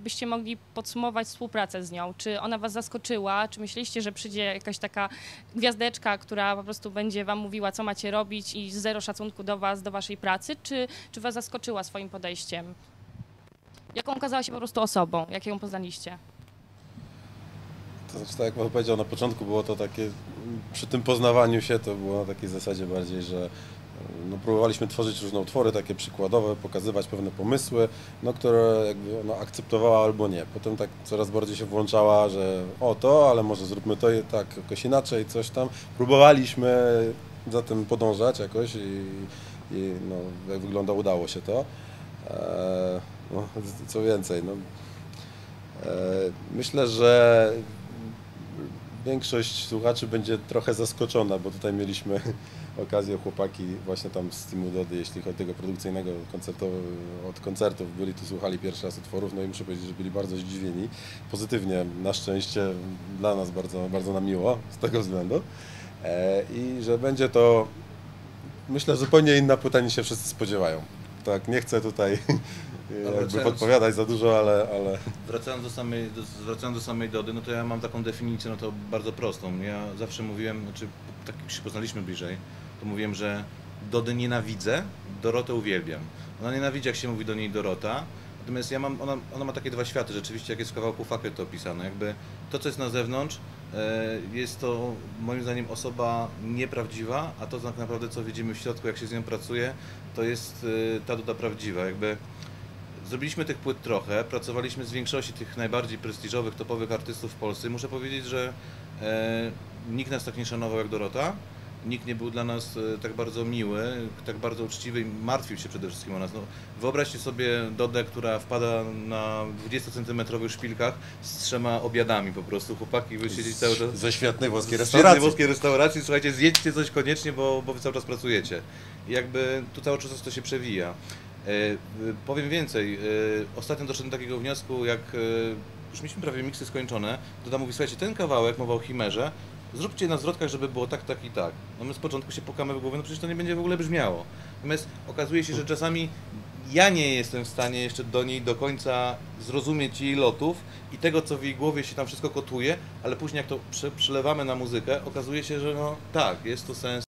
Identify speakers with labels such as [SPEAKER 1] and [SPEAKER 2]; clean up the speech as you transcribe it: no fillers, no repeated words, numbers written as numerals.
[SPEAKER 1] jakbyście mogli podsumować współpracę z nią? Czy ona was zaskoczyła? Czy myśleliście, że przyjdzie jakaś taka gwiazdeczka, która po prostu będzie wam mówiła, co macie robić i zero szacunku do was, do waszej pracy? Czy was zaskoczyła swoim podejściem? Jaką okazała się po prostu osobą? Jak ją poznaliście?
[SPEAKER 2] To znaczy, tak jak Paweł powiedział, na początku było to takie, przy tym poznawaniu się to było na takiej zasadzie bardziej, że no, próbowaliśmy tworzyć różne utwory takie przykładowe, pokazywać pewne pomysły, no, które jakby ona akceptowała albo nie. Potem tak coraz bardziej się włączała, że o to, ale może zróbmy to tak jakoś inaczej, coś tam. Próbowaliśmy za tym podążać jakoś i no, jak wygląda, udało się to. No, co więcej, no, myślę, że większość słuchaczy będzie trochę zaskoczona, bo tutaj mieliśmy okazję, chłopaki właśnie tam z Teamu Dody, jeśli chodzi o tego produkcyjnego od koncertów, byli tu, słuchali pierwszy raz utworów, no i muszę powiedzieć, że byli bardzo zdziwieni, pozytywnie, na szczęście dla nas bardzo, bardzo nam miło z tego względu i że będzie to, myślę, zupełnie inna płyta niż się wszyscy spodziewają. Tak, nie chcę tutaj jakby podpowiadać za dużo, ale...
[SPEAKER 3] Wracając do samej Dody, no to ja mam taką definicję, no to bardzo prostą. Ja zawsze mówiłem, znaczy tak jak się poznaliśmy bliżej, to mówiłem, że Dody nienawidzę, Dorotę uwielbiam. Ona nienawidzi, jak się mówi do niej Dorota, natomiast ona ma takie dwa światy, rzeczywiście, jak jest w kawałku Fakiet to opisane. Jakby to, co jest na zewnątrz, jest to moim zdaniem osoba nieprawdziwa, a to tak naprawdę, co widzimy w środku, jak się z nią pracuje, to jest ta Doda prawdziwa. Jakby zrobiliśmy tych płyt trochę, pracowaliśmy z większości tych najbardziej prestiżowych, topowych artystów w Polsce. Muszę powiedzieć, że nikt nas tak nie szanował jak Dorota. Nikt nie był dla nas tak bardzo miły, tak bardzo uczciwy i martwił się przede wszystkim o nas. No, wyobraźcie sobie Dodę, która wpada na 20-centymetrowych szpilkach z 3 obiadami po prostu. Chłopaki, wy siedzicie cały czas...
[SPEAKER 2] Ze świetnej włoskiej
[SPEAKER 3] restauracji.
[SPEAKER 2] restauracji.
[SPEAKER 3] Włoskiej restauracji. Słuchajcie, zjedźcie coś koniecznie, bo wy cały czas pracujecie. I jakby tu cały czas to się przewija. Powiem więcej, ostatnio doszedłem do takiego wniosku, jak już mieliśmy prawie miksy skończone, Doda mówi, słuchajcie, ten kawałek, mowa o Chimerze, zróbcie na zwrotkach, żeby było tak, tak i tak. No my z początku się pukamy w głowę, no przecież to nie będzie w ogóle brzmiało. Natomiast okazuje się, że czasami ja nie jestem w stanie jeszcze do niej do końca zrozumieć jej lotów i tego, co w jej głowie się tam wszystko kotuje, ale później jak to przelewamy na muzykę, okazuje się, że no tak, jest to sens.